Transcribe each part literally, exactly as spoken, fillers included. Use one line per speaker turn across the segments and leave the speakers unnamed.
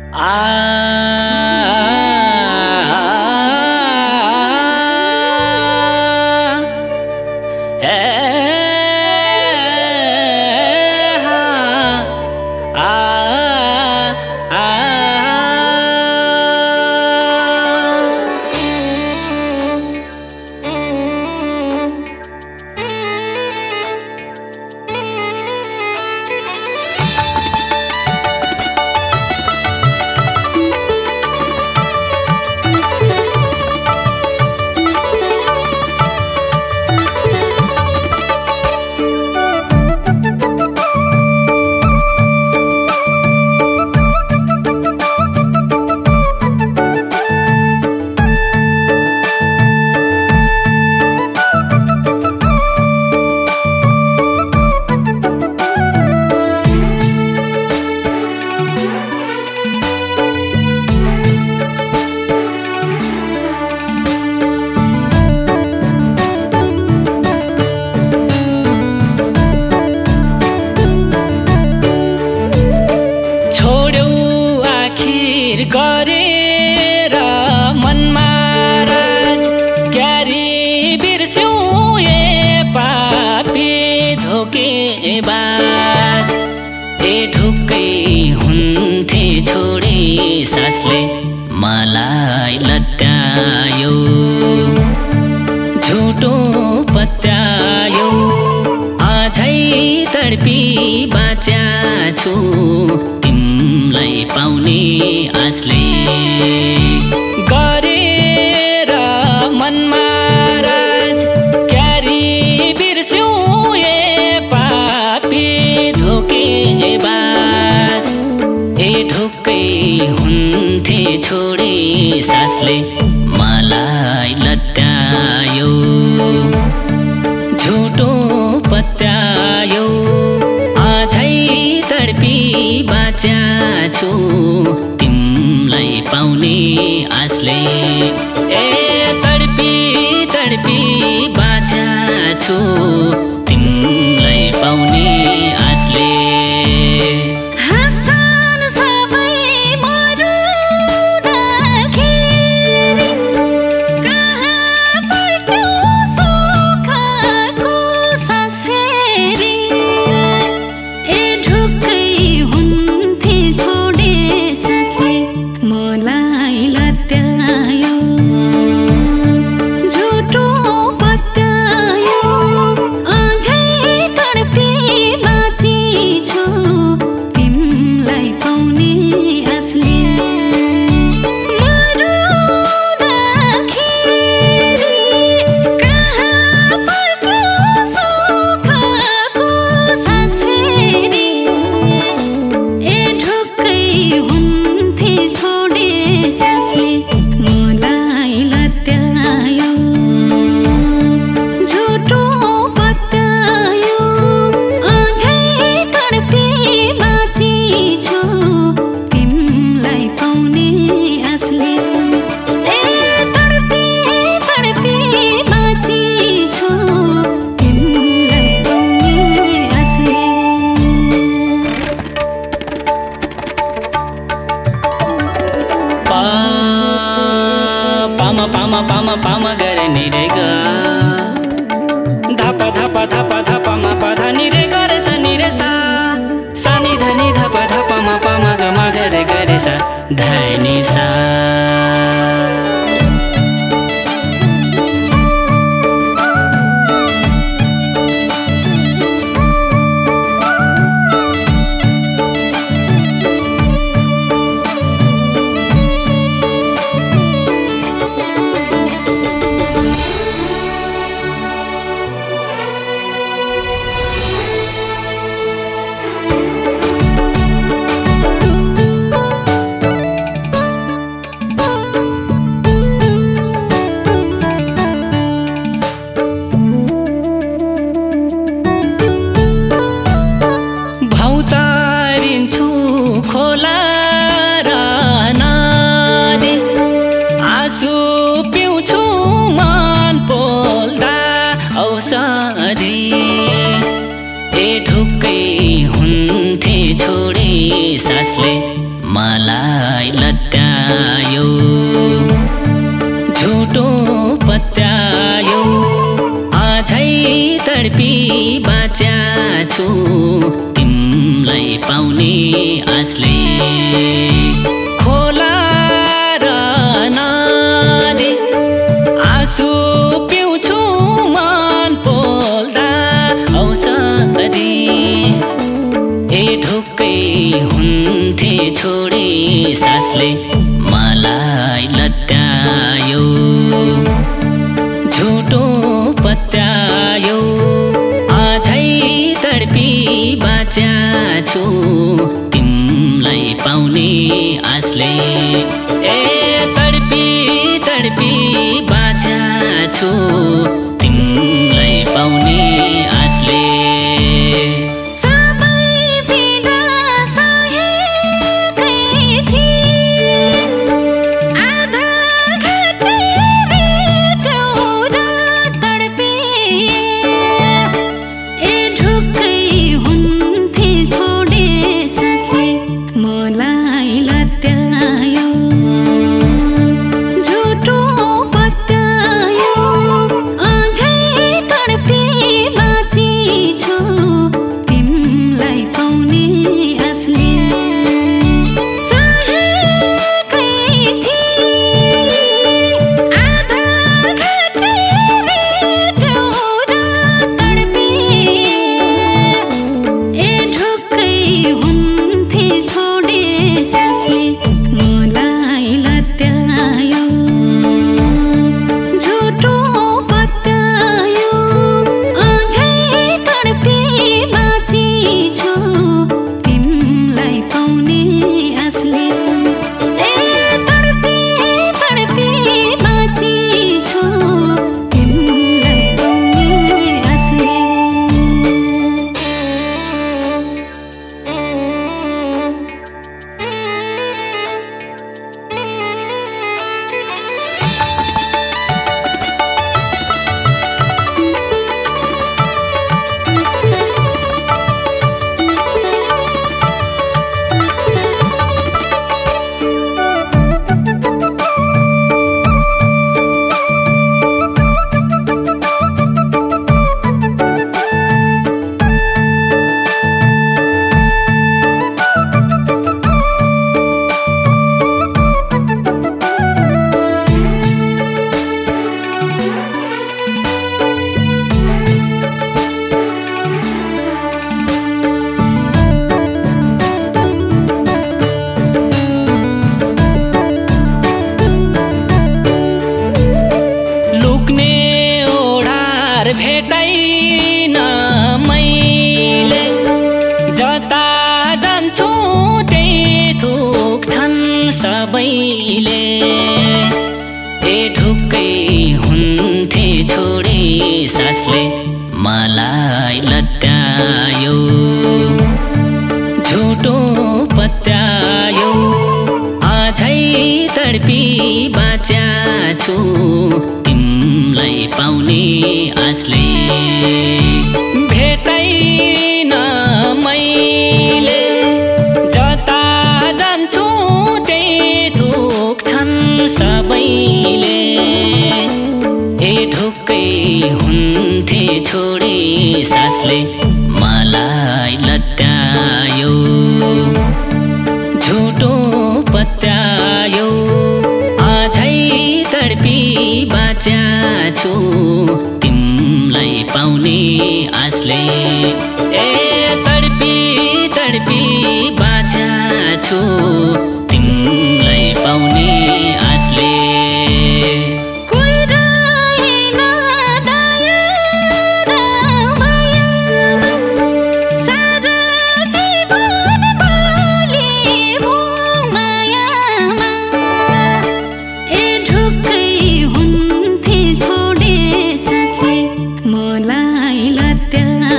गरेर मनमा राज क्यारी बिर्स्यौ ए पापी धोकेबाज ए ढुक्कै हुन्थे छोडे सासले मलाई लत्यायो झुटो पत्यायो आजै तडपी बाँच्या छु तिमलाई पाउने आसले गरेर मनमा राज क्यारी बिर्स्यौ ए पापी धोकेबाज ए ढुक्कै हुन्थे छोडे सासले मलाई लत्यायो झुटो पत्यायो आजै तडपी बाँच्या छु तिमलाई पाउने आसले ए तडपी तडपी बाँच्या छु तिमलाई पाउने आसले पामा पामा पामा पामा गरे नि रे ग धापा धापा धापा धापा मा पा धा नि रे गरे सा नि रे सा सा नि ध नि धापा धापा मा पामा ग मा गरे गरे सा धा नि सा छु तिमलाई पाउने आशले खोला र नदी आँसु पिउँछु मन पोल्दा औषधि ए ढुक्कै हुन्थे छोडे सासले मलाई लत्यायो झुटो पत्यायो आजै तडपी बाचा छु तिमलाई पाउने आशले ए तडपी तडपी बाचा छु तिमलाई पाउने आशले भेटाइन मैले जता जान्छु त्यही थुक्छन् सबैले ए ढुक्कै हुन्थे छोडे सासले मलाई लत्यायो झुटो पत्यायो आजै तडपी बाचा छु तिमलाई पाउने आशले भेटाइन मैले जता जान्छु त्यही थुक्छन् सबैले ए ढुक्कै हुन्थे छोडे सासले मलाई लत्यायो झुटो पत्यायो आजै तडपी बाचा छु तिमलाई पाउने आशले ए तडपी तडपी बाचा छु तिमलाई पाउने आशले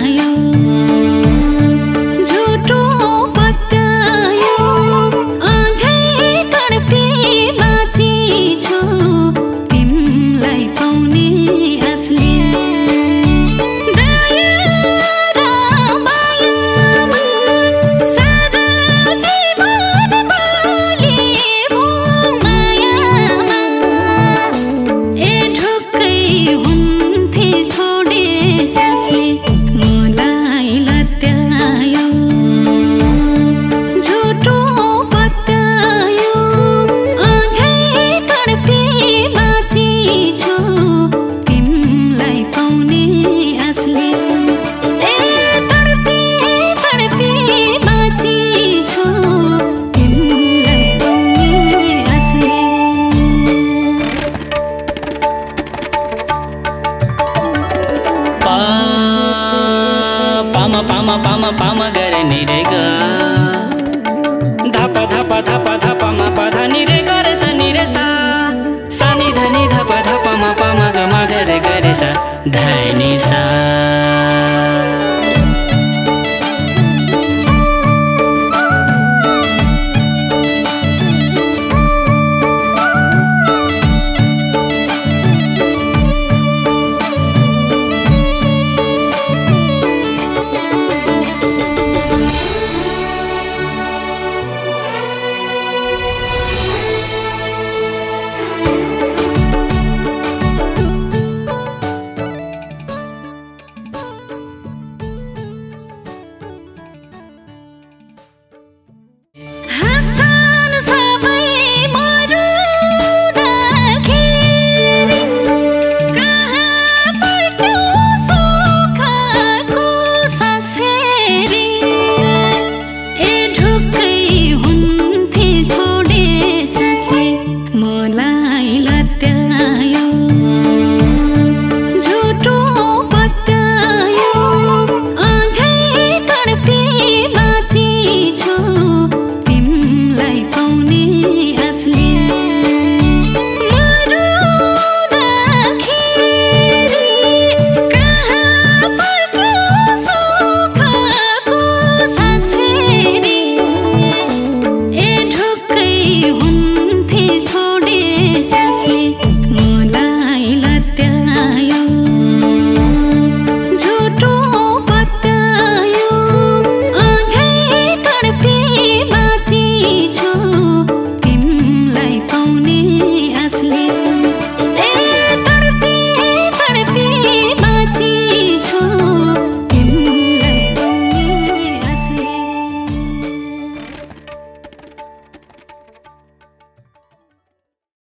झुटो पत्यायो बनायो झुटो बतायो अझै तडपी बाँची छु तिमलाई पाउने आशले ए तडपी तडपी बाँची छु तिमलाई पाउने आशले
पामा पामा पामा पामा गरे नि रे ग धप धप धप धप मा प ध नि रे ग रे सा नि रे सा सा नि ध नि धप धप मा प मा ग मा ग रे ग रे सा ध नि सा